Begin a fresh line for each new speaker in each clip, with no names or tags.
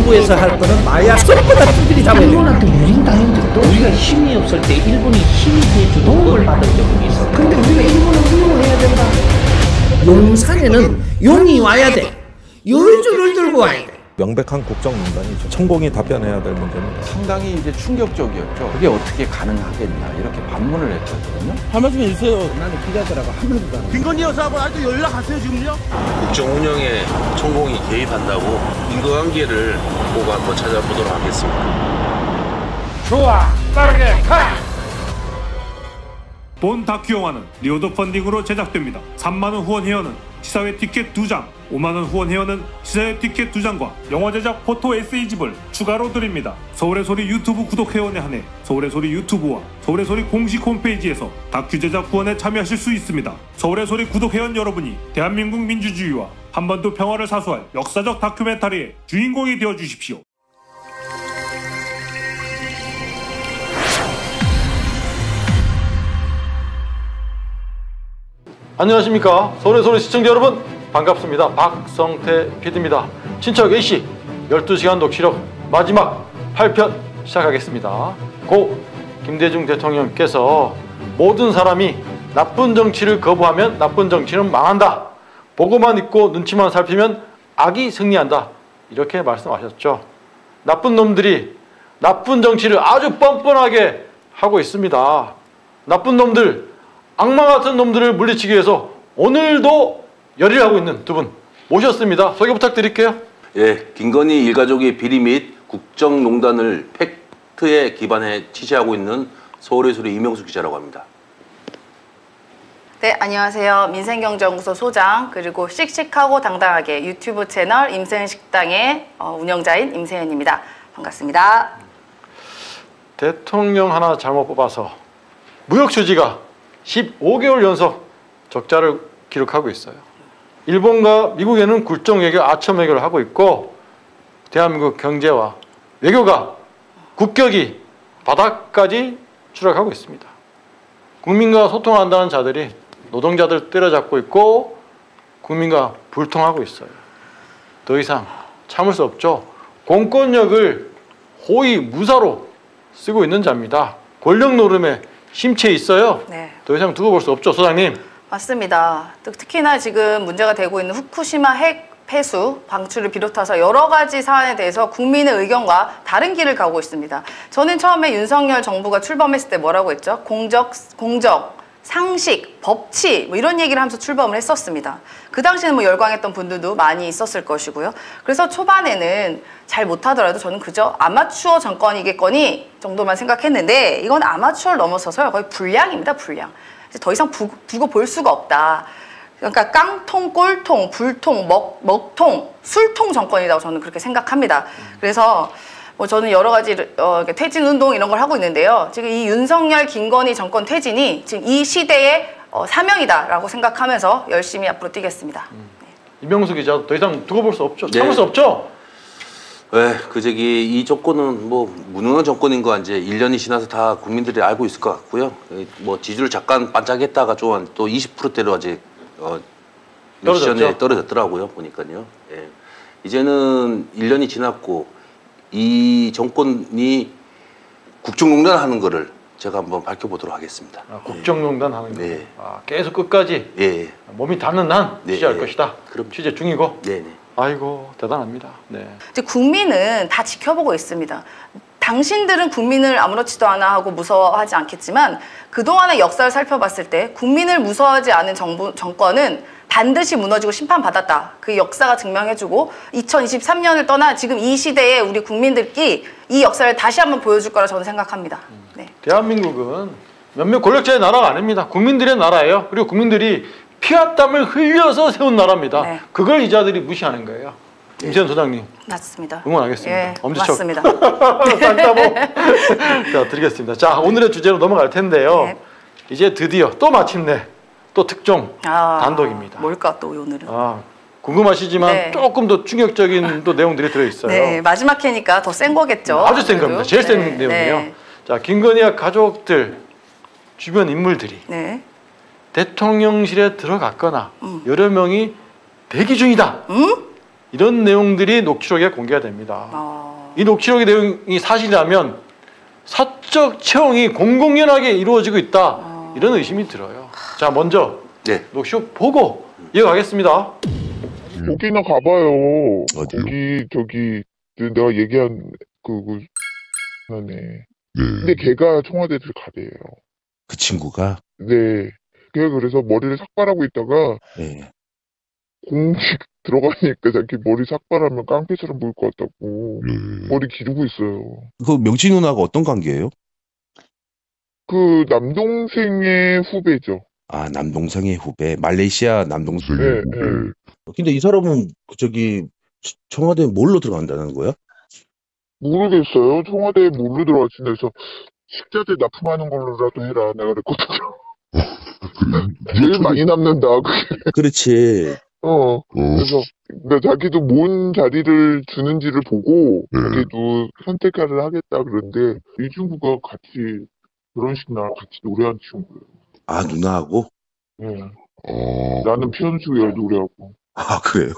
정부에서 할 거는 마약 쏙보다 두들이 잡아야 돼.
일본한테 우린 당했는데도 우리가 힘이 없을 때 일본이 힘이 돼주고 도움을 받은 적이 있어. 근데 우리가 일본을 훌륭해야 된다.
용산에는 용이 와야 돼. 요인주를 들고 와야 돼.
명백한 국정농단이죠. 천공이 답변해야 될 문제입니다.
상당히 이제 충격적이었죠. 그게 어떻게 가능하겠냐 이렇게 반문을 했거든요.
할 말씀 해주세요.
나는 기자들하고 한 번도 안 해.
김건희 여사하고 아직도 연락하세요 지금요?
국정 운영에 천공이 개입한다고 인과관계를 보고 한번 찾아보도록 하겠습니다.
좋아, 빠르게 가!
본 다큐 영화는 리오더 펀딩으로 제작됩니다. 3만원 후원 회원은 시사회 티켓 2장, 5만원 후원 회원은 시사회 티켓 2장과 영화 제작 포토 에세이집을 추가로 드립니다. 서울의 소리 유튜브 구독 회원에 한해 서울의 소리 유튜브와 서울의 소리 공식 홈페이지에서 다큐 제작 후원에 참여하실 수 있습니다. 서울의 소리 구독 회원 여러분이 대한민국 민주주의와 한반도 평화를 사수할 역사적 다큐멘터리의 주인공이 되어 주십시오.
안녕하십니까. 서울의 소리 시청자 여러분 반갑습니다. 박성태 PD입니다. 친척 A씨 12시간 녹취록 마지막 8편 시작하겠습니다. 고 김대중 대통령께서 모든 사람이 나쁜 정치를 거부하면 나쁜 정치는 망한다. 보고만 있고 눈치만 살피면 악이 승리한다. 이렇게 말씀하셨죠. 나쁜 놈들이 나쁜 정치를 아주 뻔뻔하게 하고 있습니다. 나쁜 놈들, 악마 같은 놈들을 물리치기 위해서 오늘도 열의를 하고 있는 두 분 모셨습니다. 소개 부탁드릴게요.
예, 김건희 일가족의 비리 및 국정농단을 팩트에 기반해 취재하고 있는 서울의 소리 이명수 기자라고 합니다.
네, 안녕하세요. 민생경제연구소 소장 그리고 씩씩하고 당당하게 유튜브 채널 임세현식당의 운영자인 임세현입니다. 반갑습니다.
대통령 하나 잘못 뽑아서 무역수지가 15개월 연속 적자를 기록하고 있어요. 일본과 미국에는 굴종 외교, 아첨 외교를 하고 있고 대한민국 경제와 외교가 국격이 바닥까지 추락하고 있습니다. 국민과 소통한다는 자들이 노동자들 때려잡고 있고 국민과 불통하고 있어요. 더 이상 참을 수 없죠. 공권력을 호의 무사로 쓰고 있는 자입니다. 권력 노름에 심취해 있어요.
네.
더 이상 두고 볼 수 없죠, 소장님.
맞습니다. 특히나 지금 문제가 되고 있는 후쿠시마 핵 폐수 방출을 비롯해서 여러 가지 사안에 대해서 국민의 의견과 다른 길을 가고 있습니다. 저는 처음에 윤석열 정부가 출범했을 때 뭐라고 했죠? 공적, 상식, 법치 뭐 이런 얘기를 하면서 출범을 했었습니다. 그 당시에는 뭐 열광했던 분들도 많이 있었을 것이고요. 그래서 초반에는 잘 못하더라도 저는 그저 아마추어 정권이겠거니 정도만 생각했는데 이건 아마추어를 넘어서서 거의 불량입니다. 불량. 이제 더 이상 두고 볼 수가 없다. 그러니까 깡통, 꼴통, 불통, 먹통, 술통 정권이라고 저는 그렇게 생각합니다. 그래서 뭐 저는 여러 가지 퇴진 운동 이런 걸 하고 있는데요. 지금 이 윤석열, 김건희 정권 퇴진이 지금 이 시대의 사명이다라고 생각하면서 열심히 앞으로 뛰겠습니다.
이명수 기자 더 이상 두고 볼 수 없죠.
네.
참을 수 없죠.
네, 이 정권은 뭐 무능한 정권인 거 이제 1년이 지나서 다 국민들이 알고 있을 것 같고요. 뭐 지지율 잠깐 반짝했다가 또 20%대로 아직 떨어졌더라고요. 보니까요. 예. 이제는 1년이 지났고 이 정권이 국정농단 하는 거를 제가 한번 밝혀보도록 하겠습니다.
국정농단 하는 거.
네.
계속 끝까지 몸이 닿는 한 취재할 것이다.
그럼
취재 중이고.
네네.
아이고 대단합니다. 네.
이제 국민은 다 지켜보고 있습니다. 당신들은 국민을 아무렇지도 않아 하고 무서워하지 않겠지만 그동안의 역사를 살펴봤을 때 국민을 무서워하지 않은 정권은 반드시 무너지고 심판받았다. 그 역사가 증명해주고 2023년을 떠나 지금 이 시대에 우리 국민들끼리 이 역사를 다시 한번 보여줄 거라 저는 생각합니다. 네.
대한민국은 몇몇 권력자의 나라가 아닙니다. 국민들의 나라예요. 그리고 국민들이 피와 땀을 흘려서 세운 나라입니다.
네.
그걸 이 자들이 무시하는 거예요. 임세현 소장님.
맞습니다.
응원하겠습니다.
예,
엄지척.
맞습니다.
자, 드리겠습니다. 자, 오늘의 주제로 넘어갈 텐데요.
네.
이제 드디어 또 마침내 또 특종 단독입니다.
뭘까 또 오늘은.
궁금하시지만 조금 더 충격적인 또 내용들이 들어있어요.
네, 마지막 회니까 더 센 거겠죠.
아주 센 겁니다. 제일 센 내용이에요.
네.
자, 김건희와 가족들 주변 인물들이 대통령실에 들어갔거나 여러 명이 대기 중이다. 이런 내용들이 녹취록에 공개가 됩니다. 이 녹취록의 내용이 사실이라면 사적 채용이 공공연하게 이루어지고 있다. 이런 의심이 들어요. 자, 먼저 녹취록 보고 이어가겠습니다.
거기나 가봐요. 거기 내가 얘기한 하네. 근데 걔가 청와대를 가대요.
그 친구가?
네. 걔가 그래서 머리를 삭발하고 있다가 공식 들어가니까 자기 머리 삭발하면 깡패처럼 보일 것 같다고 머리 기르고 있어요.
그 명치 누나가 어떤 관계예요?
그 남동생의 후배죠.
아, 남동생의 후배. 말레이시아 남동생.
네.
근데 이 사람은 청와대에 뭘로 들어간다는 거야?
모르겠어요. 청와대에 뭘로 들어갔지. 그래서 식자재 납품하는 걸로라도 해라. 내가 그랬거든요. 제일 많이 남는다. 그게.
그렇지.
그래서 그러니까 자기도 뭔 자리를 주는지를 보고 자기도 선택을 하겠다 그런데 이 친구가 같이 결혼식 날 같이 노래한 친구예요.
아, 누나하고?
네. 나는 피연수야 노래하고.
아, 그래요?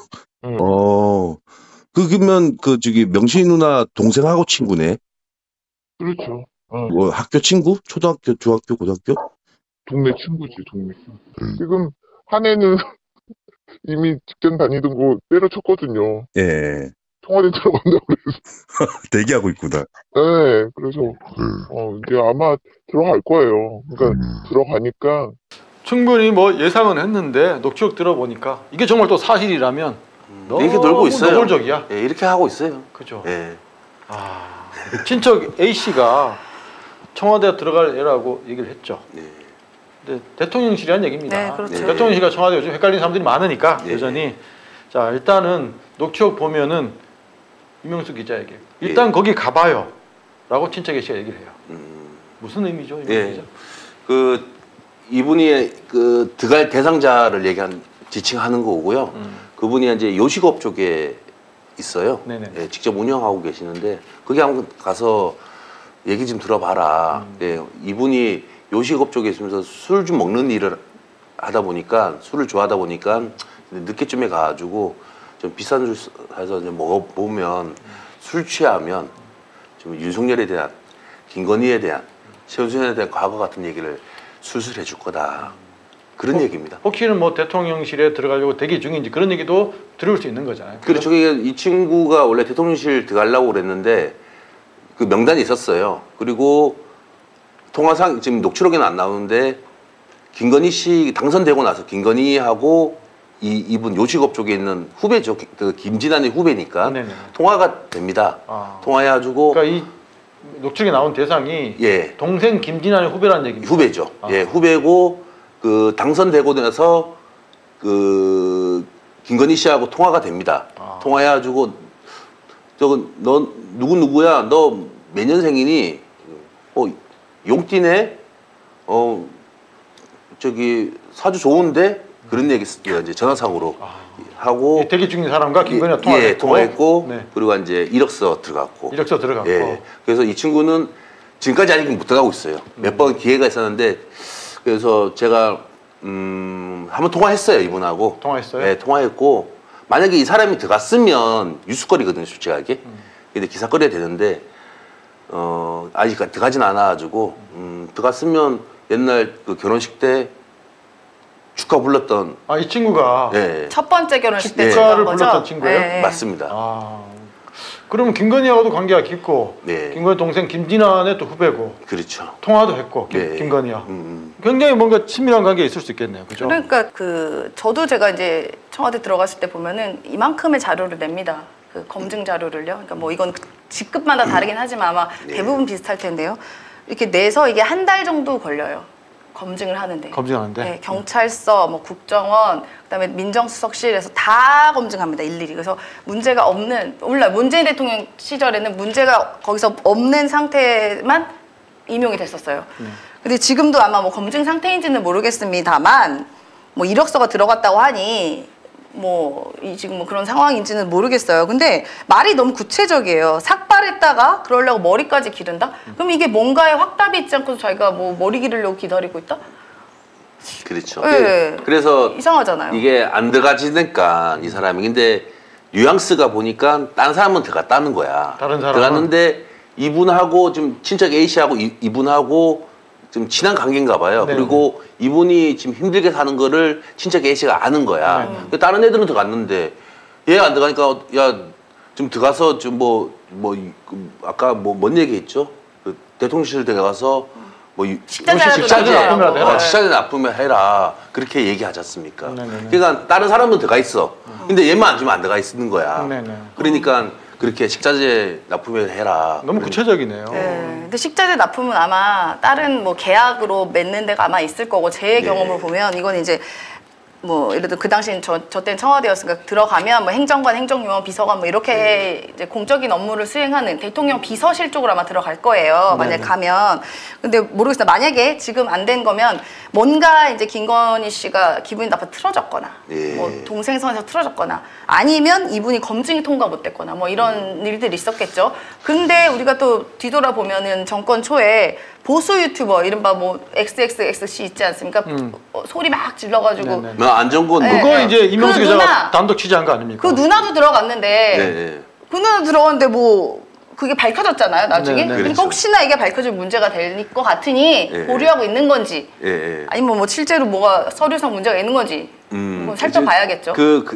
그러면 명시 누나 동생하고 친구네?
그렇죠.
뭐 학교 친구? 초등학교, 중학교, 고등학교?
동네 친구지, 동네 친구. 지금 한 애는 이미 직장 다니던 거 때려쳤거든요.
예.
청와대 들어간다고 그래서.
대기하고 있구나.
네, 그래서 이제 아마 들어갈 거예요. 그러니까 들어가니까
충분히 뭐 예상은 했는데 녹취록 들어보니까 이게 정말 또 사실이라면
이렇게 놀고 있어요.
노골적이야.
예, 이렇게 하고 있어요.
그죠.
예.
친척 A 씨가 청와대에 들어갈 애라고 얘기를 했죠. 근데 대통령실이란 얘기입니다.
네, 그렇죠.
대통령실과 청와대 요즘 헷갈리는 사람들이 많으니까 여전히. 자, 일단은 녹취록 보면은 이명수 기자에게 일단 거기 가봐요 라고 친척 A 씨가 얘기를 해요. 무슨 의미죠? 이명수 기자?
이분이 들어갈 대상자를 지칭하는 거고요. 그분이 이제 요식업 쪽에 있어요. 예, 직접 운영하고 계시는데 거기 한번 가서 얘기 좀 들어봐라. 예, 이분이 요식업 쪽에 있으면서 술 좀 먹는 일을 하다 보니까 술을 좋아하다 보니까 늦게쯤에 가가지고 좀 비싼 술 사서 먹어보면 술 취하면 좀 윤석열에 대한, 김건희에 대한, 최은순에 대한 과거 같은 얘기를 술술 해줄 거다. 그런 얘기입니다.
혹시는 뭐 대통령실에 들어가려고 대기 중인지 그런 얘기도 들을 수 있는 거잖아요.
그렇죠. 이 친구가 원래 대통령실 들어가려고 그랬는데 그 명단이 있었어요. 그리고 통화상 지금 녹취록에는 안 나오는데 김건희 씨 당선되고 나서 김건희하고 이분 요식업 쪽에 있는 후배죠. 그 김진환의 후배니까 통화가 됩니다. 통화해가지고
그러니까 이 녹취록에 나온 대상이 동생 김진환의 후배라는 얘기입니다.
후배죠. 예, 후배고 그 당선되고 나서 그 김건희 씨하고 통화가 됩니다. 통화해가지고 너 누구야? 너 몇 년생이니? 용띠네? 사주 좋은데? 그런 얘기 이제 전화상으로 하고
대기 중인 사람과 김건희가
통화했고 그리고 이제 이력서 들어갔고 그래서 이 친구는 지금까지 아직 못 들어가고 있어요. 몇 번 기회가 있었는데 그래서 제가 한번 통화했어요. 이분하고
통화했어요?
네, 통화했고 만약에 이 사람이 들어갔으면 뉴스거리거든요, 솔직하게. 근데 기사거리가 되는데 아직 들어가진 않아가지고 들어갔으면 옛날 그 결혼식 때 축하 불렀던
이 친구가
첫 번째 결혼식 때
축가를 불렀던 친구예요?
맞습니다.
그러면 김건희하고도 관계가 깊고 김건희 동생 김진환의 또 후배고
그렇죠.
통화도 했고 김건희와 굉장히 뭔가 친밀한 관계가 있을 수 있겠네요. 그죠?
그러니까 저도 제가 이제 청와대 들어갔을 때 보면은 이만큼의 자료를 냅니다. 그 검증 자료를요. 그러니까 뭐 이건 직급마다 다르긴 하지만 아마 대부분 비슷할 텐데요. 이렇게 내서 이게 한 달 정도 걸려요. 검증을 하는데.
검증하는데?
네, 경찰서, 뭐 국정원, 그다음에 민정수석실에서 다 검증합니다. 일일이. 그래서 문제가 없는, 물론 문재인 대통령 시절에는 문제가 거기서 없는 상태만 임용이 됐었어요. 근데 지금도 아마 뭐 검증 상태인지는 모르겠습니다만 뭐 이력서가 들어갔다고 하니 지금 그런 상황인지는 모르겠어요. 근데 말이 너무 구체적이에요. 삭발했다가 그러려고 머리까지 기른다? 그럼 이게 뭔가에 확답이 있지 않고서 자기가 뭐 머리 기르려고 기다리고 있다?
그렇죠.
네.
그래서
이상하잖아요.
이게 안 들어가지니까 이 사람이. 근데 뉘앙스가 보니까 다른 사람은 들어갔다는 거야.
다른 사람은?
들어갔는데 이분하고 좀 친척 A씨하고 이분하고 좀 친한 관계인가 봐요.
네.
그리고 이분이 지금 힘들게 사는 거를 친척 A씨가 아는 거야.
네.
다른 애들은 들어갔는데 얘가 안 들어가니까 야 좀 들어가서 좀 아까 뭔 얘기했죠? 그 대통령실 들어가서
식자재
납품을 해라. 그렇게 얘기하지 않습니까?
네네네.
그러니까 다른 사람은 들어가 있어. 근데 얘만 안 주면 안 들어가 있는 거야.
네네.
그러니까 그렇게 식자재 납품을 해라.
너무 구체적이네요.
네. 근데 식자재 납품은 아마 다른 뭐 계약으로 맺는 데가 아마 있을 거고 제 경험을 보면 이건 이제 뭐 예를 들어 그 당시 저 때는 청와대였으니까 들어가면 뭐 행정관, 행정요원, 비서관 뭐 이렇게 이제 공적인 업무를 수행하는 대통령 비서실 쪽으로 아마 들어갈 거예요. 만약 가면. 근데 모르겠어요. 만약에 지금 안 된 거면 뭔가 이제 김건희 씨가 기분이 나빠 틀어졌거나 뭐 동생 선에서 틀어졌거나 아니면 이분이 검증이 통과 못 됐거나 뭐 이런 일들이 있었겠죠. 근데 우리가 또 뒤돌아보면은 정권 초에 보수 유튜버 이른바 뭐 XXXC 있지 않습니까? 소리 막 질러가지고
안정권
그거 이제 이명수 기자가 단독 취재한 거 아닙니까?
그 누나도 들어갔는데 그 누나도 들어갔는데 뭐 그게 밝혀졌잖아요 나중에. 그러니까
그렇죠.
혹시나 이게 밝혀질 문제가 될 것 같으니 보류하고 있는 건지 아니면 뭐 실제로 뭐가 서류상 문제가 있는 건지 뭐 살펴봐야겠죠.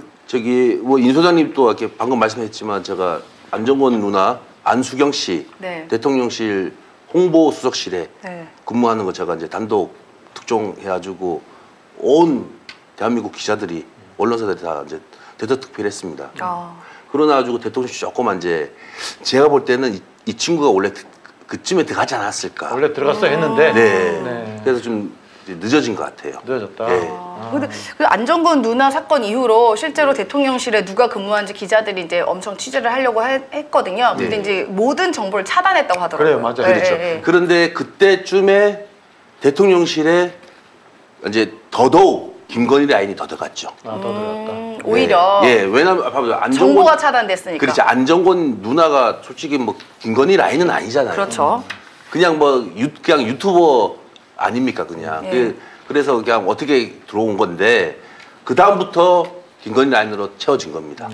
저기 뭐 인 소장님도 이렇게 방금 말씀했지만 제가 안정권 누나 안수경 씨 대통령실 홍보수석실에 근무하는 거 제가 이제 단독 특종해가지고 온 대한민국 기자들이 언론사들이 다 이제 대대특필했습니다. 그러나 가지고 대통령실 조금만 이제 제가 볼 때는 이 친구가 원래 그쯤에 들어가지 않았을까.
원래 들어갔어 했는데.
그래서 좀 이제 늦어진 것 같아요.
늦어졌다.
근데 그 안정권 누나 사건 이후로 실제로 대통령실에 누가 근무한지 기자들이 이제 엄청 취재를 하려고 했거든요. 근데 이제 모든 정보를 차단했다고 하더라고요.
그래요, 맞아요.
그렇죠. 그런데 그때쯤에 대통령실에 이제 더더욱 김건희 라인이 더 들어갔죠.
더 들어갔다.
오히려.
왜냐면 안정권
정보가 차단됐으니까.
그렇지. 안정권 누나가 솔직히 뭐 김건희 라인은 아니잖아요.
그렇죠.
그냥 그냥 유튜버 아닙니까 그냥. 그래서 그냥 어떻게 들어온 건데 그 다음부터 김건희 라인으로 채워진 겁니다.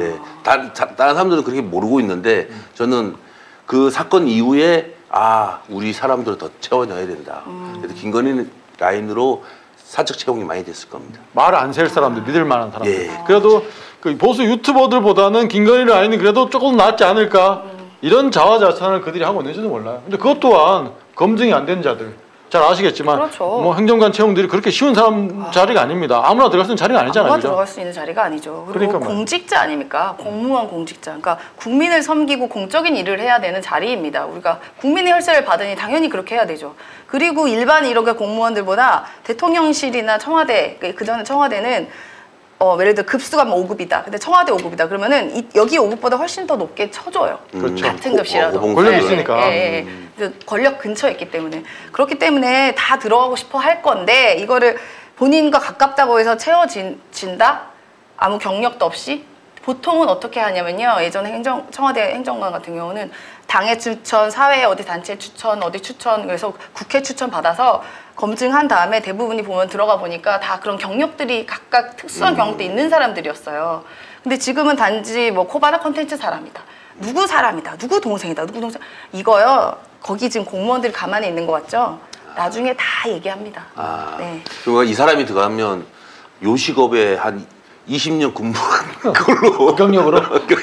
다른 사람들은 그렇게 모르고 있는데 저는 그 사건 이후에 우리 사람들을 더 채워넣어야 된다. 그래서 김건희 라인으로 사적 채용이 많이 됐을 겁니다.
말 안 셀 사람들, 믿을 만한 사람들. 그래도 그 보수 유튜버들보다는 김건희 라인이 그래도 조금 낫지 않을까 이런 자화자찬을 그들이 하고 있는지도 몰라요. 근데 그것 또한 검증이 안 된 자들 잘 아시겠지만 뭐 행정관 채용들이 그렇게 쉬운 사람 자리가 아닙니다. 아무나 들어갈 수 있는 자리가 아니잖아요.
아무나 들어갈 수 있는 자리가 아니죠. 그리고 그러니까 공직자 아닙니까? 공무원 공직자. 그러니까 국민을 섬기고 공적인 일을 해야 되는 자리입니다. 우리가 국민의 혈세를 받으니 당연히 그렇게 해야 되죠. 그리고 일반 이렇게 공무원들보다 대통령실이나 청와대, 그전에 청와대는 예를 들어 급수가 5급이다. 근데 청와대 5급이다. 그러면은 여기 5급보다 훨씬 더 높게 쳐줘요.
그렇죠.
같은 급이라도.
권력이 있으니까.
권력 근처에 있기 때문에. 그렇기 때문에 다 들어가고 싶어 할 건데 이거를 본인과 가깝다고 해서 채워진다? 아무 경력도 없이? 보통은 어떻게 하냐면요. 예전에 청와대 행정관 같은 경우는 당의 추천, 사회 어디 단체 추천, 어디 추천, 그래서 국회 추천 받아서 검증한 다음에 대부분이 보면 들어가 보니까 다 그런 경력들이 각각 특수한 경력도 있는 사람들이었어요. 근데 지금은 단지 뭐 코바나 컨텐츠 사람이다. 누구 사람이다. 누구 동생이다. 누구 동생. 이거요. 거기 지금 공무원들이 가만히 있는 것 같죠? 나중에 다 얘기합니다.
그리고 이 사람이 들어가면 요식업에 한 20년 근무한 걸로
경력으로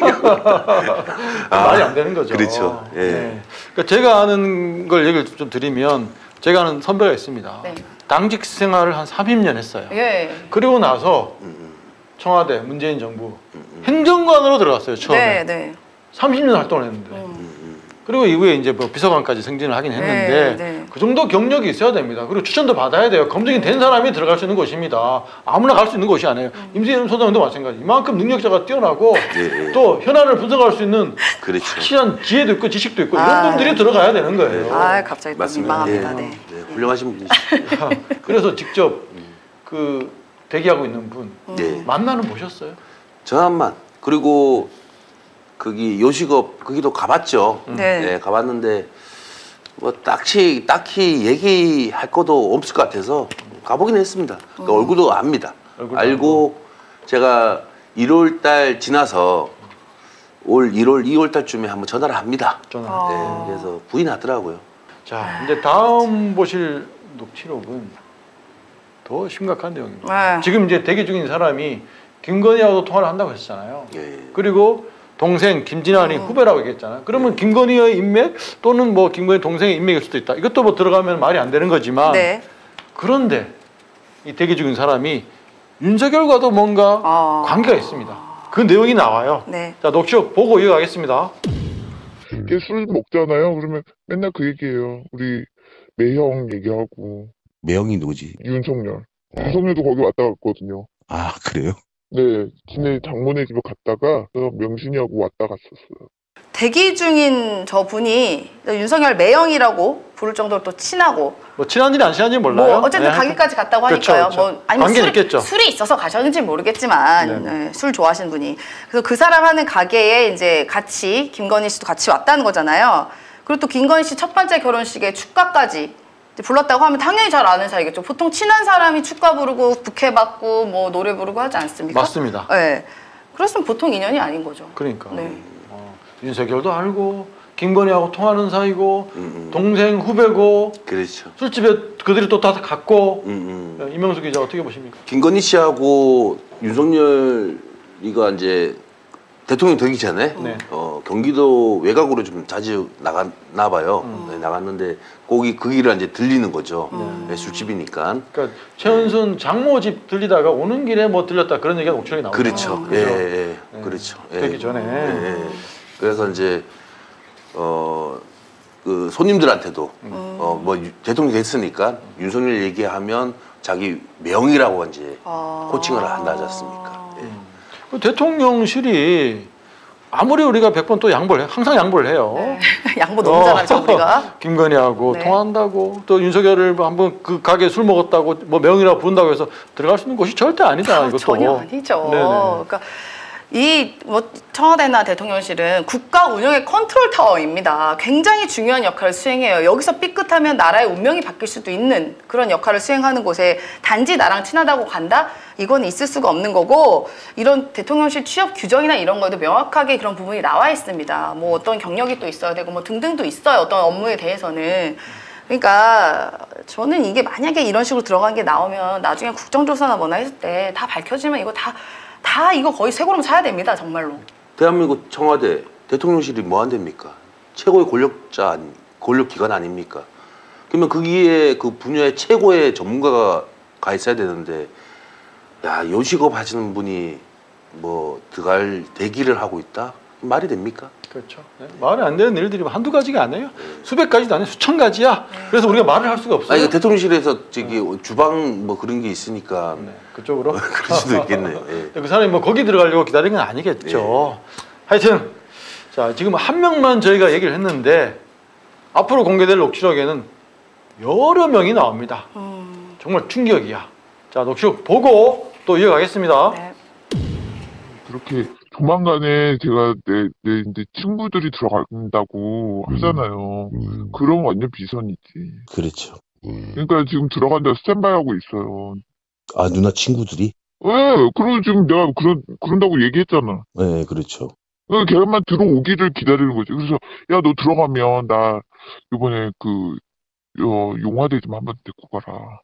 말이 안 되는 거죠.
그렇죠.
그러니까 제가 아는 걸 얘기를 좀 드리면 제가 아는 선배가 있습니다. 당직 생활을 한 30년 했어요. 그리고 나서 청와대 문재인 정부 행정관으로 들어갔어요. 처음에 30년 활동을 했는데 그리고 이후에 이제 뭐 비서관까지 승진을 하긴 했는데 그 정도 경력이 있어야 됩니다. 그리고 추천도 받아야 돼요. 검증이 된 사람이 들어갈 수 있는 곳입니다. 아무나 갈 수 있는 곳이 아니에요. 임세현 소장님도 마찬가지. 이만큼 능력자가 뛰어나고 또 현안을 분석할 수 있는 확실한 지혜도 있고 지식도 있고 이런 분들이 들어가야 되는 거예요.
갑자기 또 민망합니다.
훌륭하신 분이시죠.
그래서 직접 그 대기하고 있는 분 만나는 보셨어요?
저한만. 그리고 거기 요식업 거기도 가봤죠. 가봤는데 뭐 딱히 얘기할 것도 없을 것 같아서 가보긴 했습니다. 그러니까 얼굴도 압니다. 알고 제가 1월 달 지나서 올 1월, 2월 달쯤에 한번 전화를 합니다. 네, 그래서 부인하더라고요.
자, 이제 다음 보실 녹취록은 더 심각한 내용입니다. 지금 이제 대기 중인 사람이 김건희하고도 통화를 한다고 했잖아요. 그리고 동생 김진환이 후배라고 얘기했잖아요. 그러면 김건희의 인맥 또는 뭐 김건희 동생의 인맥일 수도 있다. 이것도 뭐 들어가면 말이 안 되는 거지만 그런데 이 대기 중인 사람이 윤석열과도 뭔가 관계가 있습니다. 그 내용이 나와요. 자, 녹취록 보고 이어가겠습니다.
술 먹잖아요. 그러면 맨날 그 얘기해요. 우리 매형 얘기하고.
매형이 누구지?
윤석열. 윤석열도 거기 왔다 갔거든요.
아, 그래요?
네, 지네 장모네 집에 갔다가 명신이하고 왔다 갔었어요.
대기 중인 저분이 윤석열 매형이라고 부를 정도로 또 친하고
뭐 친한지 안 친한지 몰라요.
뭐 어쨌든 가게까지 갔다고 하니까요.
그렇죠.
뭐 아니면
있겠죠.
술이 있어서 가셨는지 모르겠지만 술 좋아하시는 분이 그래서 그 사람 하는 가게에 이제 같이 김건희 씨도 같이 왔다는 거잖아요. 그리고 또 김건희 씨 첫 번째 결혼식에 축가까지 불렀다고 하면 당연히 잘 아는 사이겠죠. 보통 친한 사람이 축가 부르고 부케 받고 뭐 노래 부르고 하지 않습니까?
맞습니다.
네. 그랬으면 보통 인연이 아닌 거죠.
그러니까. 윤석열도 알고 김건희하고 통하는 사이고 동생 후배고
그렇죠.
술집에 그들이 또 다 갔고 이명수 기자 어떻게 보십니까?
김건희 씨하고 윤석열이가 이제 대통령 되기 전에 경기도 외곽으로 좀 자주 나갔나 봐요. 나갔는데 거기 그 길을 이제 들리는 거죠. 술집이니까.
그러니까 최은순 장모 집 들리다가 오는 길에 뭐 들렸다 그런 얘기가 녹취록에 나오죠.
그렇죠. 예, 그렇죠.
되기 전에.
그래서 이제 그 손님들한테도 뭐 대통령 됐으니까 윤석열 얘기하면 자기 명이라고 이제 코칭을 한다 하지 않습니까?
그 대통령실이 아무리 우리가 100번 또 양보를 해, 항상 양보를 해요.
양보 너무 잘하죠 우리가.
김건희하고 통화한다고 또 윤석열을 한번 그 가게 술 먹었다고 뭐 명이라고 부른다고 해서 들어갈 수 있는 곳이 절대 아니다. 이것도.
전혀 아니죠.
네네.
그러니까 이 뭐 청와대나 대통령실은 국가 운영의 컨트롤 타워입니다. 굉장히 중요한 역할을 수행해요. 여기서 삐끗하면 나라의 운명이 바뀔 수도 있는 그런 역할을 수행하는 곳에 단지 나랑 친하다고 간다? 이건 있을 수가 없는 거고 이런 대통령실 취업 규정이나 이런 거에도 명확하게 그런 부분이 나와 있습니다. 뭐 어떤 경력이 또 있어야 되고 뭐 등등도 있어요. 어떤 업무에 대해서는. 그러니까 저는 이게 만약에 이런 식으로 들어간 게 나오면 나중에 국정조사나 뭐나 했을 때 다 밝혀지면 이거 다 이거 거의 쇠고름 사야 됩니다. 정말로.
대한민국 청와대 대통령실이 뭐 한답니까? 최고의 권력기관 아닙니까? 그러면 거기에 그 분야의 최고의 전문가가 가 있어야 되는데 야 요식업 하시는 분이 뭐 들어갈 대기를 하고 있다? 말이 됩니까?
그렇죠. 말이 안 되는 일들이 한두 가지가 아니에요. 수백 가지도 아니에요. 수천 가지야. 그래서 우리가 말을 할 수가 없어요.
아니, 대통령실에서 저기 주방 뭐 그런 게 있으니까
그쪽으로
그럴 수도 있겠네요.
그 사람이 뭐 거기 들어가려고 기다린 건 아니겠죠. 하여튼 자 지금 한 명만 저희가 얘기를 했는데 앞으로 공개될 녹취록에는 여러 명이 나옵니다. 정말 충격이야. 자 녹취록 보고 또 이어가겠습니다.
그렇게 조만간에 제가 내 이제 친구들이 들어간다고 하잖아요. 그럼 완전 비선이지.
그렇죠.
그러니까 지금 들어간다 스탠바이 하고 있어요.
아, 누나 친구들이?
네, 그리고 지금 내가 그런다고 얘기했잖아.
네, 그렇죠.
그러니까 걔만 들어오기를 기다리는 거지. 그래서 야, 너 들어가면 나 이번에 그 용화대 좀 한번 데리고 가라.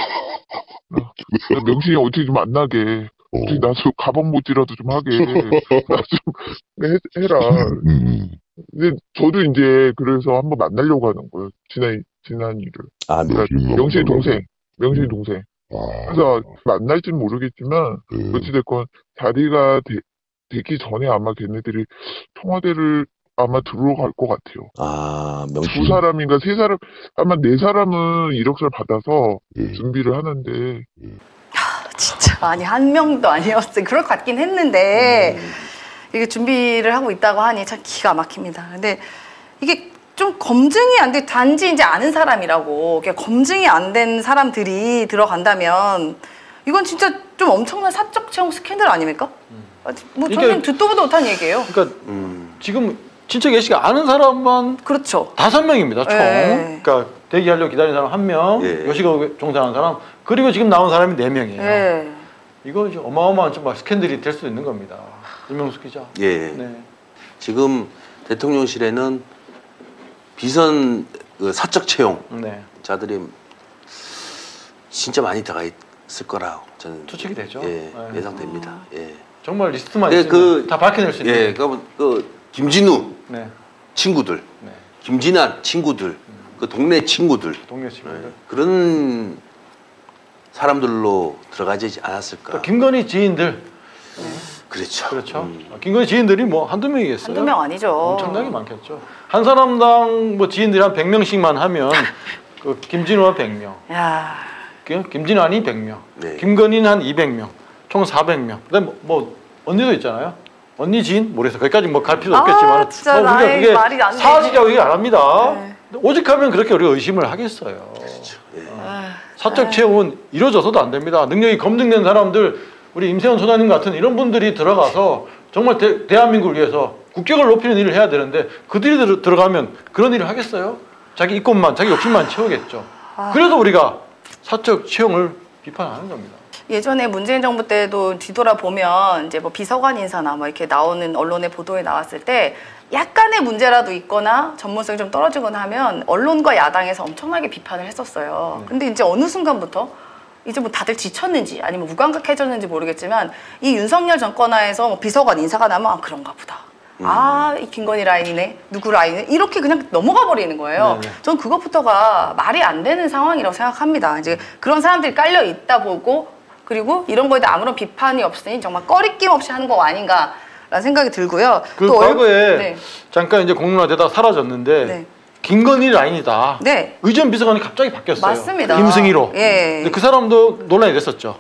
나 명신이 어떻게 좀 만나게. 어떻게 나도 가방 못지라도 좀 하게. 나 좀 해라. 근데 저도 이제 그래서 한번 만나려고 하는 거예요. 진한이를.
아,
명신이 동생. 명신이 동생. 그래서 만날지는 모르겠지만 어찌됐건 자리가 되기 전에 아마 걔네들이 청와대를 아마 들어갈 것 같아요.
아,
두 사람인가 세 사람, 아마 네 사람은 이력서를 받아서 준비를 하는데.
진짜 아니 한 명도 아니었어요. 그럴 것 같긴 했는데 이게 준비를 하고 있다고 하니 참 기가 막힙니다. 근데 이게 좀 검증이 안 돼. 단지 이제 아는 사람이라고 검증이 안 된 사람들이 들어간다면 이건 진짜 좀 엄청난 사적 채용 스캔들 아닙니까? 뭐 저는 듣도 보도 못한 얘기예요.
그러니까 지금 친척 A씨가 아는 사람만
그렇죠.
5명입니다. 총. 그러니까 대기하려고 기다리는 사람 1명, 요식업 종사하는 사람, 그리고 지금 나온 사람이 4명이에요. 이거 이제 어마어마한 좀 스캔들이 될 수 있는 겁니다. 이명수 기자.
예.
네.
지금 대통령실에는 비선 사적 채용
네.
자들이 진짜 많이 들어가 있을 거라고 저는
추측이 되죠.
예,
네.
예상됩니다. 예.
정말 리스트만
예,
있으면 다 밝혀낼 수 있는.
예, 그 김진우
네.
친구들,
네.
김진환 친구들, 그 동네 친구들,
동네 친구들.
예, 그런 사람들로 들어가지 않았을까.
그러니까 김건희 지인들.
그렇죠.
그렇죠. 김건희 지인들이 뭐 한두 명이겠어요?
한두 명 아니죠.
엄청나게 많겠죠. 한 사람당 뭐 지인들이 한 100명씩만 하면 그 김진우가 100명.
야.
김진환이 100명.
네.
김건희는 한 200명. 총 400명. 그다음에 뭐 언니도 있잖아요. 언니 지인 모르겠어. 거기까지 뭐 갈 필요 없겠지만.
진짜 나의
그게
말이 안 돼.
사실이라고 얘기 안 합니다.
네.
오직하면 그렇게 우리가 의심을 하겠어요.
그렇죠. 예.
사적 채용은 이루어져서도 안 됩니다. 능력이 검증된 사람들, 우리 임세원 소장님 같은 이런 분들이 들어가서 정말 대한민국을 위해서 국격을 높이는 일을 해야 되는데 그들이 들어가면 그런 일을 하겠어요? 자기 이권만, 자기 욕심만 채우겠죠. 그래서 우리가 사적 채용을 비판하는 겁니다.
예전에 문재인 정부 때도 뒤돌아보면 이제 뭐 비서관 인사나 뭐 이렇게 나오는 언론의 보도에 나왔을 때 약간의 문제라도 있거나 전문성이 좀 떨어지거나 하면 언론과 야당에서 엄청나게 비판을 했었어요. 근데 이제 어느 순간부터 이제 뭐 다들 지쳤는지 아니면 무감각해졌는지 모르겠지만 이 윤석열 정권하에서 뭐 비서관 인사가 나면 아, 그런가 보다. 아, 이 김건희 라인이네, 누구 라인이네, 이렇게 그냥 넘어가 버리는 거예요.
네네.
전 그것부터가 말이 안 되는 상황이라고 생각합니다. 이제 그런 사람들이 깔려 있다 보고 그리고 이런 거에 대해 아무런 비판이 없으니 정말 꺼리낌 없이 하는 거 아닌가라는 생각이 들고요.
그
또
과거에
네.
잠깐 이제 공론화되다 사라졌는데
네.
김건희 라인이다.
네.
의전 비서관이 갑자기 바뀌었어요.
맞습니다.
김승희로.
예.
근데 그 사람도 논란이 됐었죠.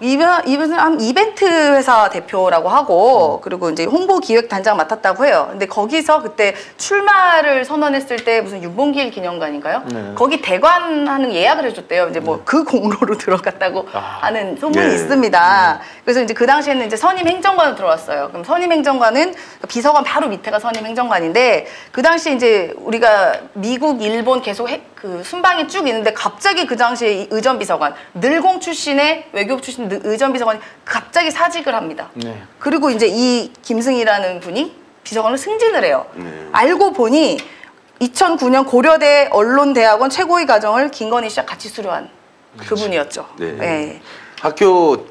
이벤트 회사 대표라고 하고 그리고 이제 홍보 기획 단장 맡았다고 해요. 근데 거기서 그때 출마를 선언했을 때 무슨 윤봉길 기념관인가요?
네.
거기 대관하는 예약을 해줬대요. 이제 뭐 그 공로로 들어갔다고 하는 소문이
네.
있습니다. 그래서 이제 그 당시에는 이제 선임 행정관으로 들어왔어요. 그럼 선임 행정관은 비서관 바로 밑에가 선임 행정관인데 그 당시 이제 우리가 미국, 일본 계속 그 순방이 쭉 있는데 갑자기 그 당시에 이 의전 비서관 늘공 출신의 외교부 출신 의전 비서관이 갑자기 사직을 합니다.
네.
그리고 이제 이 김승희라는 분이 비서관을 승진을 해요.
네.
알고 보니 2009년 고려대 언론대학원 최고위 과정을 김건희 씨와 같이 수료한 그분이었죠.
네.
네.
학교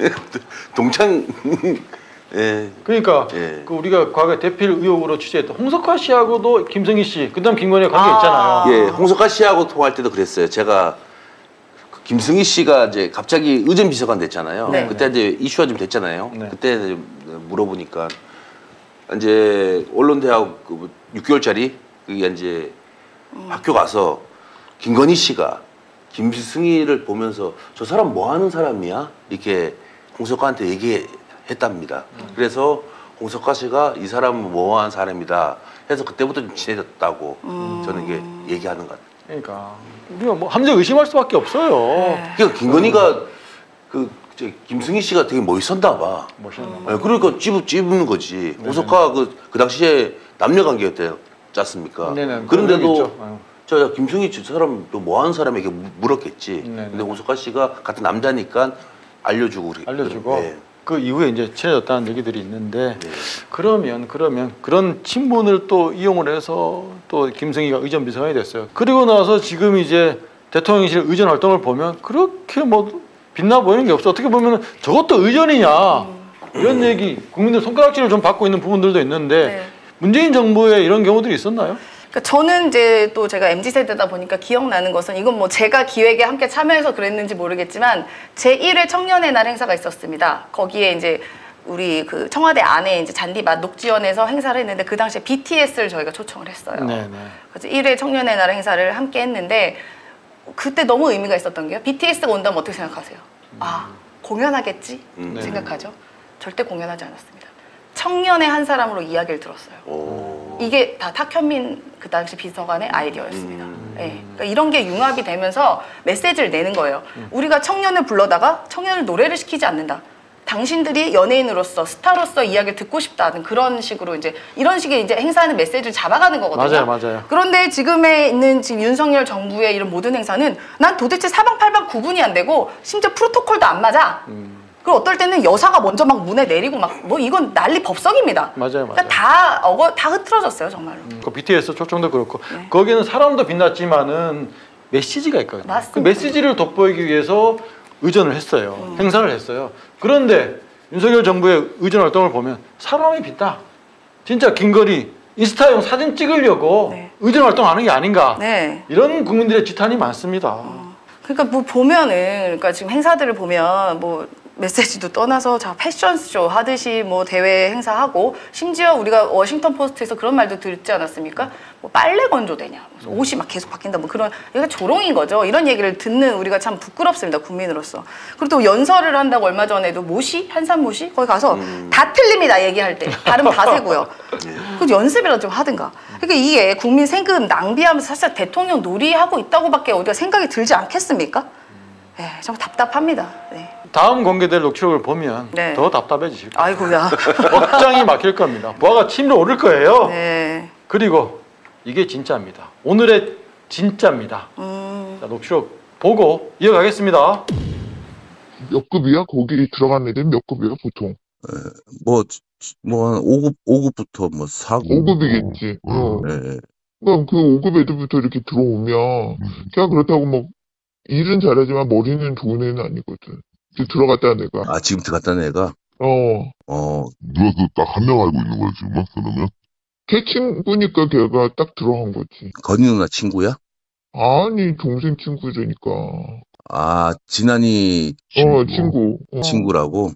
동창. 예.
그러니까
예.
그 우리가 과거에 대필 의혹으로 취재했던 홍석화 씨하고도 김승희 씨, 그다음 김건희가 관계 있잖아요.
예, 홍석화 씨하고 통화할 때도 그랬어요. 제가 그 김승희 씨가 이제 갑자기 의전 비서관 됐잖아요.
네.
그때 이제 이슈가 좀 됐잖아요.
네.
그때 이제 물어보니까 이제 언론대학 그 6개월짜리 그게 이제 학교 가서 김건희 씨가 김승희를 보면서 저 사람 뭐 하는 사람이야? 이렇게 홍석화한테 얘기했답니다. 그래서 홍석화 씨가 이 사람은 뭐 하는 사람이다 해서 그때부터 좀 친해졌다고 저는 이게 얘기하는 것 같아요.
그러니까 우리가 뭐 함정 의심할 수밖에 없어요.
그러니까 김건희가 그 김승희 씨가 되게 멋있었나 봐.
멋있나
네, 그러니까 찝는 거지. 홍석화 그 당시에 남녀 관계였지 않습니까?
네네.
그런데도 저 김승희 저 사람 또 뭐 하는 사람이 이렇게 물었겠지.
네네.
근데 홍석화 씨가 같은 남자니까 알려주고
알려주고
네.
그 이후에 이제 친해졌다는 얘기들이 있는데
네.
그러면 그런 친분을 또 이용을 해서 또 김승희가 의전 비서관이 됐어요. 그리고 나서 지금 이제 대통령실 의전 활동을 보면 그렇게 뭐 빛나 보이는 게 없어. 어떻게 보면 저것도 의전이냐 이런 얘기 국민들 손가락질을 좀 받고 있는 부분들도 있는데
네.
문재인 정부에 이런 경우들이 있었나요?
그러니까 저는 이제 또 제가 MZ세대다 보니까 기억나는 것은 이건 뭐 제가 기획에 함께 참여해서 그랬는지 모르겠지만 제1회 청년의 날 행사가 있었습니다. 거기에 이제 우리 그 청와대 안에 이제 잔디밭 녹지원에서 행사를 했는데 그 당시에 BTS를 저희가 초청을 했어요.
네네.
그래서 1회 청년의 날 행사를 함께 했는데 그때 너무 의미가 있었던 게요. BTS가 온다면 어떻게 생각하세요? 아, 공연하겠지? 생각하죠? 절대 공연하지 않았습니다. 청년의 한 사람으로 이야기를 들었어요. 이게 다 탁현민 그 당시 비서관의 아이디어였습니다. 네. 그러니까 이런 게 융합이 되면서 메시지를 내는 거예요. 우리가 청년을 불러다가 청년을 노래를 시키지 않는다. 당신들이 연예인으로서 스타로서 이야기를 듣고 싶다는 그런 식으로 이제 이런 식의 이제 행사하는 메시지를 잡아가는 거거든요.
맞아요.
그런데 지금에 있는 지금 윤석열 정부의 이런 모든 행사는 난 도대체 사방팔방 구분이 안 되고 심지어 프로토콜도 안 맞아. 그리고 어떨 때는 여사가 먼저 막 문에 내리고 막 뭐 이건 난리 법석입니다.
맞아요.
그러니까 다 흐트러졌어요 정말로.
그 BTS 초청도 그렇고 거기는 사람도 빛났지만은 메시지가 있거든요.
맞습니다.
그 메시지를 돋보이기 위해서 의전을 했어요. 행사를 했어요. 그런데 윤석열 정부의 의전 활동을 보면 사람이 빛나. 진짜 긴거리 인스타용 사진 찍으려고 의전 활동하는 게 아닌가. 이런 국민들의 지탄이 많습니다.
그러니까 뭐 보면은 그러니까 지금 행사들을 보면 뭐 메시지도 떠나서 자 패션쇼 하듯이 뭐 대회 행사하고 심지어 우리가 워싱턴 포스트에서 그런 말도 듣지 않았습니까? 뭐 빨래 건조되냐, 옷이 막 계속 바뀐다, 뭐 그런 이거 조롱인 거죠. 이런 얘기를 듣는 우리가 참 부끄럽습니다 국민으로서. 그리고 또 연설을 한다고 얼마 전에도 모시 한산 모시 거기 가서 다 틀립니다 얘기할 때 발음 다 세고요. 그 연습이라도 좀 하든가. 그러니까 이게 국민 세금 낭비하면서 사실 대통령 놀이하고 있다고밖에 우리가 생각이 들지 않겠습니까? 네, 정말 답답합니다. 네.
다음 공개될 녹취록을 보면 더 답답해지실 거예요.
아이고야.
억장이 막힐 겁니다. 부하가 치밀어 오를 거예요.
네.
그리고 이게 진짜입니다. 오늘의 진짜입니다. 자, 녹취록 보고 이어가겠습니다.
몇 급이야? 거기 들어간 애들 몇 급이야 보통?
뭐 한 5급부터 뭐 4급.
5급이겠지.
네.
그러니까 그 5급 애들부터 이렇게 들어오면 그냥 그렇다고 뭐 일은 잘하지만 머리는 좋은 애는 아니거든. 들어갔다는 애가.
아, 지금 들어갔다는 애가?
누가 그 딱 한 명 알고 있는 거야, 지금? 그러면? 걔 친구니까 걔가 딱 들어간 거지.
건희 누나 친구야?
아니, 동생 친구라니까.
아, 진한이
친구.
친구라고?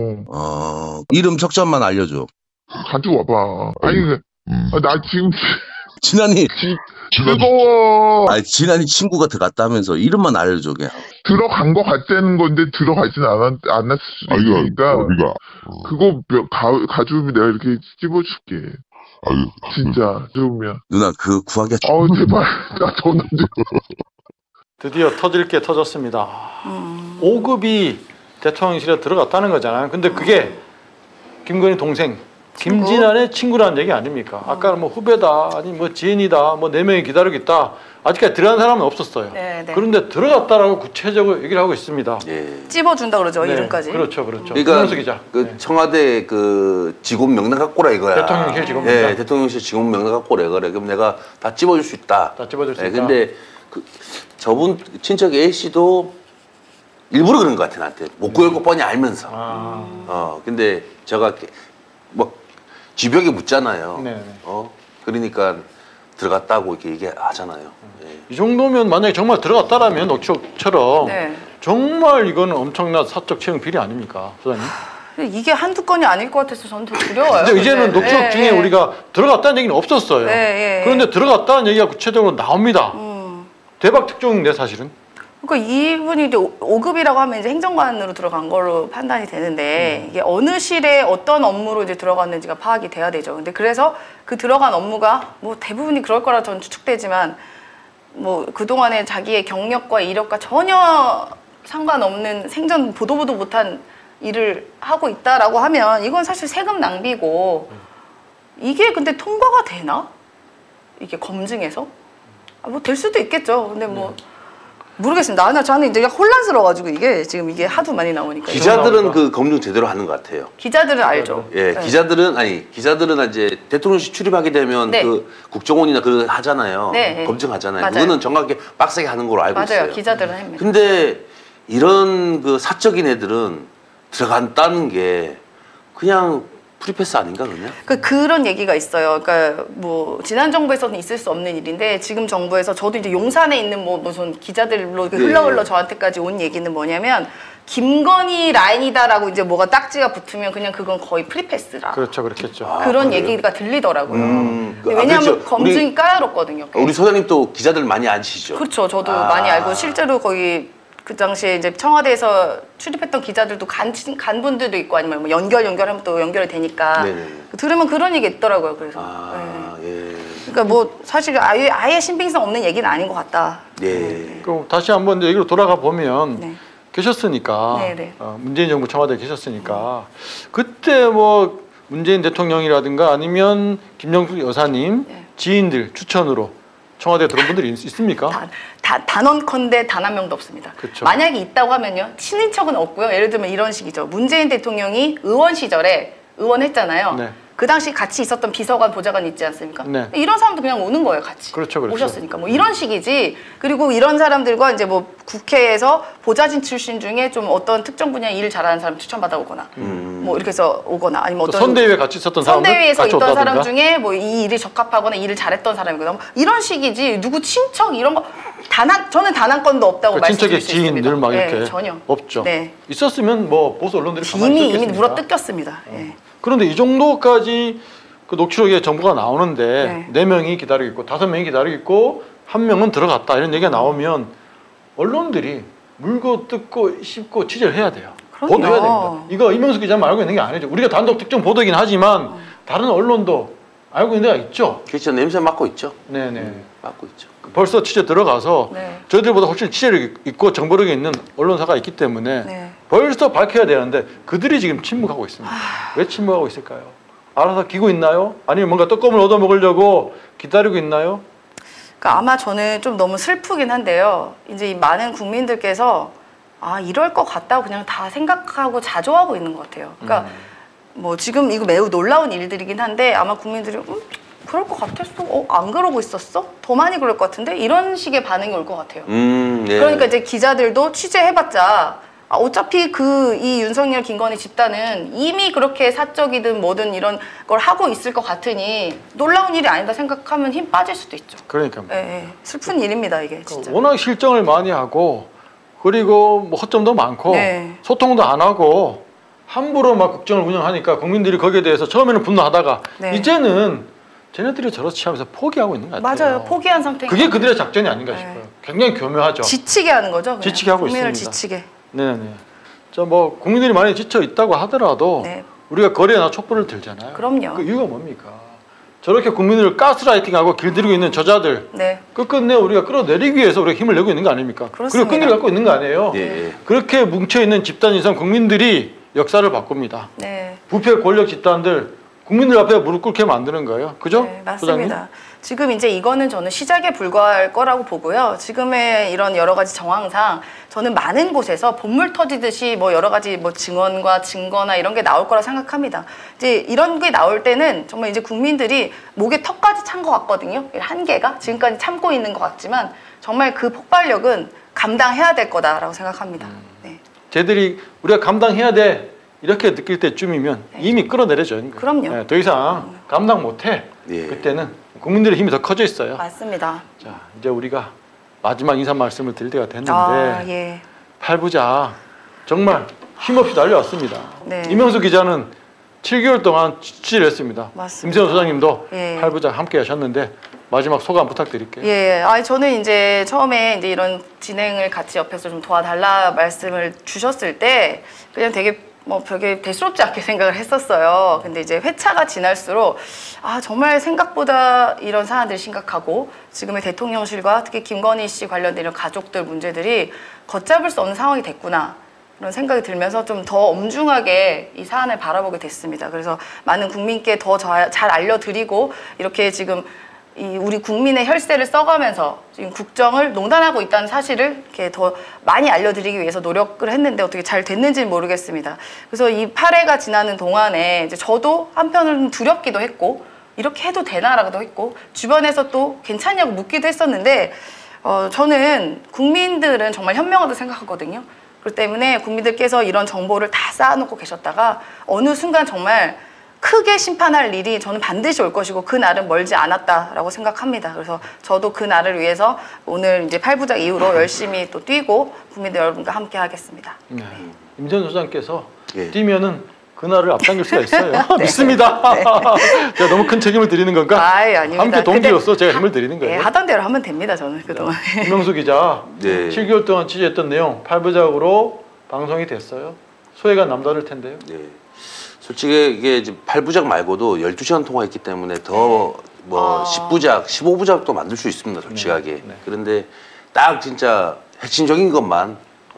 이름 석자만 알려줘.
가져와봐. 아니, 나 지금.
진한이.
뜨거워.
아니, 진한이 친구가 들어갔다면서 이름만 알려줘, 그냥.
들어간 거 같다는 건데 들어가진 않았을 수도 있으니까. 그거 가져오면 내가 이렇게 찝어줄게. 진짜, 좋으면.
누나, 그거 구하기가
제발. 나 전화 좀.
드디어 터질 게 터졌습니다. 5급이 대통령실에 들어갔다는 거잖아요. 근데 그게 김건희 동생 김진환의 친구라는 얘기 아닙니까? 아까 뭐 후배다, 아니 뭐 지인이다, 뭐 4명이 기다리고 있다. 아직까지 들어간 사람은 없었어요. 그런데 들어갔다라고 구체적으로 얘기를 하고 있습니다.
찝어준다 그러죠, 이름까지.
그렇죠.
그러니까
기자.
그 청와대 그 직원 명단 갖고라 이거야.
대통령실 직원 명단.
대통령실 직원 명단 갖고라 이거래. 그럼 내가 다 찝어줄 수 있다.
다 찝어줄 수 있다.
근데 그 저분 친척 A 씨도 일부러 그런 것 같아 나한테. 못 구할 거 뻔히 알면서. 근데 제가 뭐 쥐벽에 묻잖아요. 그러니까 들어갔다고 이렇게 얘기하잖아요.
이 정도면 만약에 정말 들어갔다라면 녹취록처럼 정말 이거는 엄청난 사적 채용 비리 아닙니까, 소장님?
이게 한두 건이 아닐 것 같아서 저는 더 두려워요.
근데 이제는 녹취록 중에 우리가 들어갔다는 얘기는 없었어요. 그런데 들어갔다는 얘기가 구체적으로 나옵니다. 대박 특종인데 사실은.
그러니까 이분이 이제 5급이라고 하면 이제 행정관으로 들어간 걸로 판단이 되는데 이게 어느 실에 어떤 업무로 이제 들어갔는지가 파악이 돼야 되죠. 근데 그래서 그 들어간 업무가 뭐 대부분이 그럴 거라 저는 추측되지만 뭐 그동안에 자기의 경력과 이력과 전혀 상관없는 생전 보도 못한 일을 하고 있다라고 하면 이건 사실 세금 낭비고 이게 근데 통과가 되나? 이게 검증해서? 뭐 될 수도 있겠죠. 근데 뭐 모르겠습니다. 저는 이제 혼란스러워가지고 이게 지금 이게 하도 많이 나오니까.
기자들은 그 검증 제대로 하는 것 같아요.
기자들은 알죠.
기자들은 이제 대통령실 출입하게 되면 그 국정원이나 그런 거 하잖아요. 검증하잖아요.
맞아요.
그거는 정확하게 빡세게 하는 걸로 알고 있어요.
맞아요. 기자들은 합니다.
근데 이런 그 사적인 애들은 들어간다는 게 그냥 프리패스 아닌가 그냥?
그런 얘기가 있어요. 그러니까 뭐 지난 정부에서는 있을 수 없는 일인데 지금 정부에서 저도 이제 용산에 있는 뭐 무슨 기자들로 흘러 저한테까지 온 얘기는 뭐냐면 김건희 라인이다라고 이제 뭐가 딱지가 붙으면 그냥 그건 거의 프리패스라.
그렇죠, 그렇겠죠.
그런 얘기가 들리더라고요. 왜냐하면 검증이 까다롭거든요.
우리 소장님도 기자들 많이 아시죠?
그렇죠. 저도 많이 알고 실제로 거기 그 당시에 이제 청와대에서 출입했던 기자들도 간 분들도 있고 아니면 뭐 연결하면 또 연결이 되니까 들으면 그런 얘기 있더라고요. 그래서 그러니까 뭐 사실 아예 신빙성 없는 얘기는 아닌 것 같다.
그럼 다시 한번 이제 얘기로 돌아가 보면 계셨으니까 문재인 정부 청와대에 계셨으니까 그때 뭐 문재인 대통령이라든가 아니면 김정숙 여사님 지인들 추천으로 청와대에 들어온 분들이 있습니까?
단언컨대 단 한 명도 없습니다.
그쵸.
만약에 있다고 하면요. 친인척은 없고요. 예를 들면 이런 식이죠. 문재인 대통령이 의원 시절에 의원했잖아요.
네.
그 당시 같이 있었던 비서관, 보좌관 있지 않습니까?
네.
이런 사람도 그냥 오는 거예요, 같이.
그렇죠.
오셨으니까. 뭐 이런 식이지. 그리고 이런 사람들과 이제 뭐 국회에서 보좌진 출신 중에 좀 어떤 특정 분야에 일을 잘하는 사람 추천받아 오거나, 뭐 이렇게 해서 오거나, 아니면 어떤
선대위에 같이 있었던 사람들
선대위에서
같이
있던
온다든가?
사람 중에 뭐 이 일이 적합하거나 일을 잘했던 사람이거나 뭐 이런 식이지. 누구 친척 이런 거 저는 단 한 건도 없다고 말씀드릴
친척의
수 있습니다.
지인들 막 이렇게
네, 전혀
없죠.
네.
있었으면 뭐 보수 언론들이 가만히
이미
있었겠습니까?
물어 뜯겼습니다. 예.
그런데 이 정도까지 그 녹취록에 정보가 나오는데
네.
4명이 기다리고 있고 5명이 기다리고 있고 1명은 들어갔다 이런 얘기가 나오면 언론들이 물고 뜯고 씹고 취재를 해야 돼요.
그럼요.
보도해야 됩니다. 이거 이명수 기자만 알고 있는 게 아니죠. 우리가 단독 특정 보도이긴 하지만 다른 언론도 알고 있는 데가 있죠.
그렇죠. 냄새 맡고 있죠.
네네.
맡고 있죠.
벌써 취재 들어가서
네.
저희들보다 훨씬 취재력 있고 정보력이 있는 언론사가 있기 때문에
네.
벌써 밝혀야 되는데 그들이 지금 침묵하고 있습니다. 왜 침묵하고 있을까요? 알아서 기고 있나요? 아니면 뭔가 떡검을 얻어먹으려고 기다리고 있나요?
그러니까 아마 저는 좀 너무 슬프긴 한데요. 이제 이 많은 국민들께서 이럴 것 같다고 그냥 다 생각하고 자조하고 있는 것 같아요. 그러니까 뭐 지금 이거 매우 놀라운 일들이긴 한데 아마 국민들이 그럴 것 같았어? 안 그러고 있었어? 더 많이 그럴 것 같은데? 이런 식의 반응이 올 것 같아요.
네.
그러니까 이제 기자들도 취재해봤자 어차피 이 윤석열, 김건희 집단은 이미 그렇게 사적이든 뭐든 이런 걸 하고 있을 것 같으니 놀라운 일이 아니다 생각하면 힘 빠질 수도 있죠.
그러니까
예, 슬픈 일입니다, 이게 진짜.
워낙 실정을 많이 하고 그리고 뭐 허점도 많고
네.
소통도 안 하고 함부로 막 국정을 운영하니까 국민들이 거기에 대해서 처음에는 분노하다가
네.
이제는 쟤네들이 저렇지 하면서 포기하고 있는 것 같아요.
맞아요. 포기한 상태.
그게 그들의 작전이 아닌가 싶어요. 굉장히 교묘하죠.
지치게 하는 거죠. 그냥.
지치게 하고
국민을
있습니다.
지치게.
네네. 뭐 국민들이 많이 지쳐 있다고 하더라도
네.
우리가 거리에나 촛불을 들잖아요.
그럼요.
그 이유가 뭡니까? 저렇게 국민들을 가스라이팅하고 길들이고 있는 저자들
네.
끝끝내 우리가 끌어내리기 위해서 우리가 힘을 내고 있는 거 아닙니까?
그렇습니다.
그리고 끈기를 갖고 있는 거 아니에요?
네.
그렇게 뭉쳐있는 집단 이상 국민들이 역사를 바꿉니다.
네.
부패 권력 집단들 국민들 앞에 무릎 꿇게 만드는 거예요. 그죠?
네, 맞습니다. 지금 이제 이거는 저는 시작에 불과할 거라고 보고요. 지금의 이런 여러 가지 정황상 저는 많은 곳에서 본물 터지듯이 뭐 여러 가지 뭐 증언과 증거나 이런 게 나올 거라 생각합니다. 이제 이런 게 나올 때는 정말 이제 국민들이 목에 턱까지 찬 것 같거든요. 한계가 지금까지 참고 있는 것 같지만 정말 그 폭발력은 감당해야 될 거다라고 생각합니다. 네.
쟤들이 우리가 감당해야 돼 이렇게 느낄 때쯤이면 이미 끌어내려져요.
그럼요.
네, 더 이상 감당 못해.
예.
그때는 국민들의 힘이 더 커져 있어요.
맞습니다.
자, 이제 우리가 마지막 인사 말씀을 드릴 때가 됐는데
예.
팔부자 정말 힘없이 달려왔습니다.
네.
이명수 기자는 7개월 동안 취재를 했습니다.
맞습니다.
임세훈 소장님도
예.
팔부자 함께 하셨는데 마지막 소감 부탁드릴게요.
예, 저는 이제 처음에 이제 이런 진행을 같이 옆에서 좀 도와달라 말씀을 주셨을 때 그냥 되게 뭐 별게 대수롭지 않게 생각을 했었어요. 근데 이제 회차가 지날수록 정말 생각보다 이런 사안들이 심각하고 지금의 대통령실과 특히 김건희 씨 관련된 이런 가족들 문제들이 걷잡을 수 없는 상황이 됐구나. 그런 생각이 들면서 좀 더 엄중하게 이 사안을 바라보게 됐습니다. 그래서 많은 국민께 더 잘 알려드리고 이렇게 지금 우리 국민의 혈세를 써가면서 지금 국정을 농단하고 있다는 사실을 이렇게 더 많이 알려드리기 위해서 노력을 했는데 어떻게 잘 됐는지는 모르겠습니다. 그래서 이 8회가 지나는 동안에 이제 저도 한편으로는 두렵기도 했고 이렇게 해도 되나라고도 했고 주변에서 또 괜찮냐고 묻기도 했었는데 저는 국민들은 정말 현명하다고 생각하거든요. 그렇기 때문에 국민들께서 이런 정보를 다 쌓아놓고 계셨다가 어느 순간 정말 크게 심판할 일이 저는 반드시 올 것이고 그 날은 멀지 않았다라고 생각합니다. 그래서 저도 그 날을 위해서 오늘 이제 팔부자 이후로 열심히 또 뛰고 국민들 여러분과 함께 하겠습니다.
네. 임세훈 소장께서
예.
뛰면은 그날을 앞당길 수가 있어요.
네.
믿습니다.
네.
제가 너무 큰 책임을 드리는 건가?
아닙니다.
함께 동기로서 제가 힘을 드리는 거예요.
예, 하던 대로 하면 됩니다. 저는 그동안.
이명수 기자,
네.
7개월 동안 취재했던 내용 팔부작으로 방송이 됐어요. 소외가 남다를 텐데요.
네. 솔직히 이게 이제 8부작 말고도 12시간 통화했기 때문에 더 뭐 10부작, 15부작도 만들 수 있습니다. 솔직하게.
네.
그런데 딱 진짜 핵심적인 것만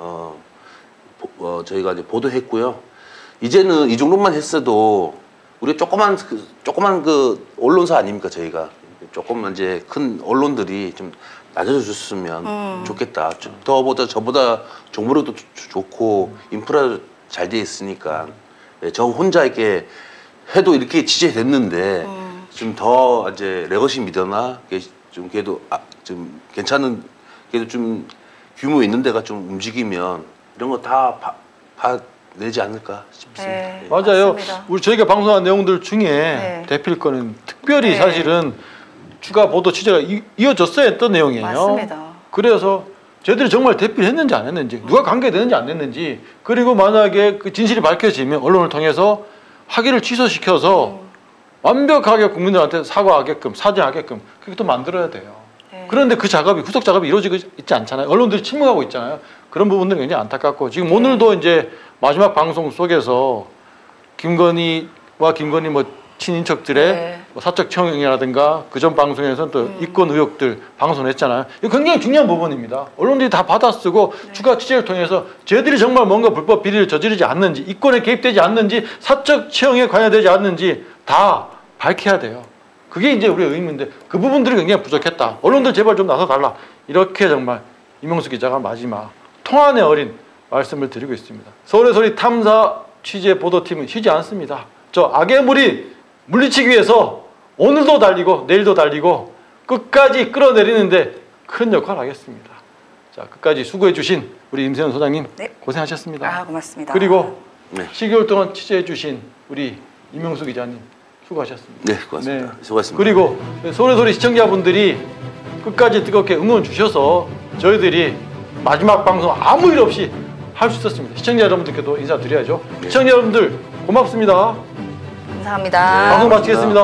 저희가 이제 보도했고요. 이제는 이 정도만 했어도 우리가 조그만 그 언론사 아닙니까 저희가. 조금 이제 큰 언론들이 좀 낮아졌으면 좋겠다. 저보다 정보력도 좋고 인프라 잘 돼 있으니까 저 혼자 이렇게 해도 이렇게 취재됐는데 좀 더 이제 레거시 미디어나 좀 그래도 좀 괜찮은 그래도 좀 규모 있는 데가 좀 움직이면 이런 거 다 봐내지 않을까 싶습니다.
네,
맞아요.
맞습니다.
우리 저희가 방송한 내용들 중에 대필 거는 특별히 사실은 추가 보도 취재가 이어졌어야 했던 내용이에요.
맞습니다.
그래서 저희들이 정말 대피를 했는지 안 했는지, 누가 관계되는지 안 했는지, 그리고 만약에 그 진실이 밝혀지면 언론을 통해서 학위를 취소시켜서 완벽하게 국민들한테 사과하게끔, 사죄하게끔 그렇게 또 만들어야 돼요. 그런데 그 작업이, 후속 작업이 이루어지고 있지 않잖아요. 언론들이 침묵하고 있잖아요. 그런 부분들은 굉장히 안타깝고, 지금 오늘도 이제 마지막 방송 속에서 김건희와 김건희 뭐 친인척들의 뭐 사적 채용이라든가 그전 방송에서는 또 이권 의혹들 방송했잖아요. 이거 굉장히 중요한 부분입니다. 언론들이 다 받아쓰고 추가 취재를 통해서 저희들이 정말 뭔가 불법 비리를 저지르지 않는지, 이권에 개입되지 않는지, 사적 채용에 관여되지 않는지 다 밝혀야 돼요. 그게 이제 우리의 의무인데 그 부분들이 굉장히 부족했다. 언론들 제발 좀 나서달라. 이렇게 정말 이명수 기자가 마지막 통안의 어린 말씀을 드리고 있습니다. 서울의 소리 탐사 취재 보도팀은 쉬지 않습니다. 저 악의 무리 물리치기 위해서 오늘도 달리고 내일도 달리고 끝까지 끌어내리는데 큰 역할을 하겠습니다. 자, 끝까지 수고해 주신 우리 임세현 소장님 고생하셨습니다.
고맙습니다.
그리고 10개월 동안 취재해 주신 우리 이명수 기자님 수고하셨습니다.
네, 고맙습니다. 수고하셨습니다.
그리고 서울의 소리 시청자분들이 끝까지 뜨겁게 응원 주셔서 저희들이 마지막 방송 아무 일 없이 할 수 있었습니다. 시청자 여러분들께도 인사드려야죠. 시청자 여러분들 고맙습니다.
감사합니다.
방송 마치겠습니다.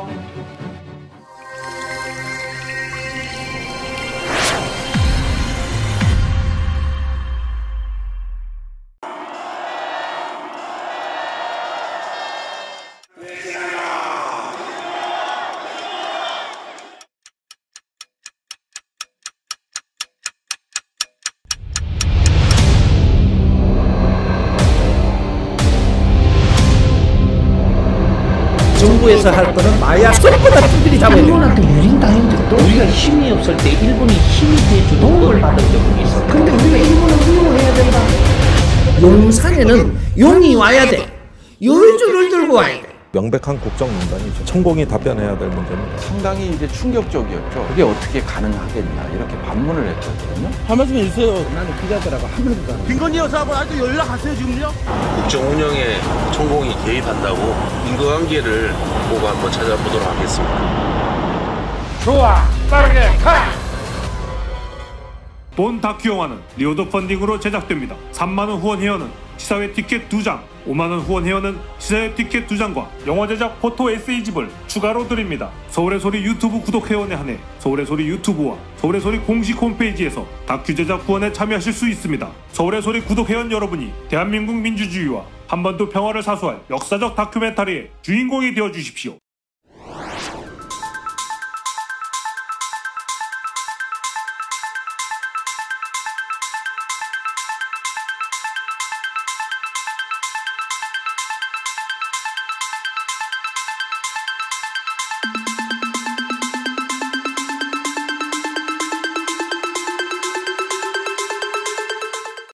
정부에서 할 거는 마약 쏙보다 두드리 잡아야 돼.
일본한테 유린당했는데 또 우리가 힘이 없을 때 일본이 힘이 돼주는 도움을 받은 적이 있어. 근데 우리가 일본을 훌륭해야 된다.
용산에는 용이 와야 돼. 요주를 들고 와야 돼.
명백한 국정농단이죠. 천공이 답변해야 될 문제입니다.
상당히 이제 충격적이었죠. 그게 어떻게 가능하겠냐 이렇게 반문을 했거든요.
한 말씀 해주세요.
나는 기자들하고 한 번도 안
김건희 여사하고 아직도 연락하세요 지금요?
국정 운영에 천공이 개입한다고 인과관계를 보고 한번 찾아보도록 하겠습니다.
좋아, 빠르게 가!
본 다큐 영화는 리오더 펀딩으로 제작됩니다. 3만원 후원 회원은 시사회 티켓 2장, 5만원 후원 회원은 시사회 티켓 2장과 영화 제작 포토 에세이집을 추가로 드립니다. 서울의 소리 유튜브 구독 회원에 한해 서울의 소리 유튜브와 서울의 소리 공식 홈페이지에서 다큐 제작 후원에 참여하실 수 있습니다. 서울의 소리 구독 회원 여러분이 대한민국 민주주의와 한반도 평화를 사수할 역사적 다큐멘터리의 주인공이 되어주십시오.